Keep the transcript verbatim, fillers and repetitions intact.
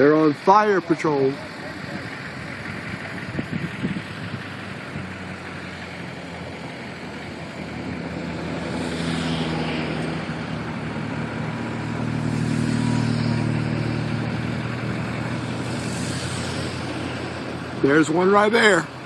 They're on fire patrol. There's one right there.